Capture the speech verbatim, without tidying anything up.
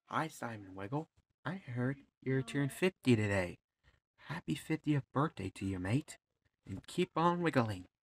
Hi, Simon Wiggle. I heard you're turning fifty today. Happy fiftieth birthday to you, mate. And keep on wiggling.